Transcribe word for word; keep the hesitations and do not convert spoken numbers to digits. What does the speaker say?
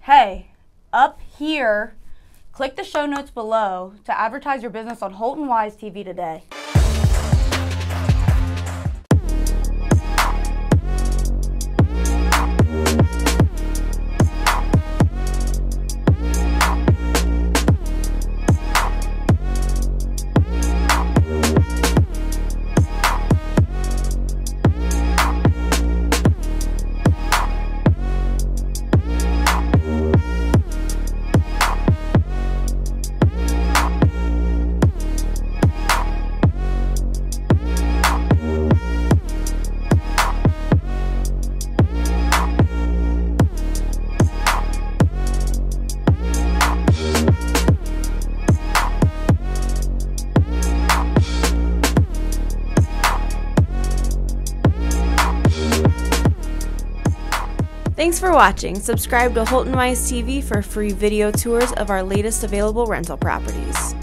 Hey, up here, click the show notes below to advertise your business on HoltonWise T V today. Thanks for watching. Subscribe to HoltonWise T V for free video tours of our latest available rental properties.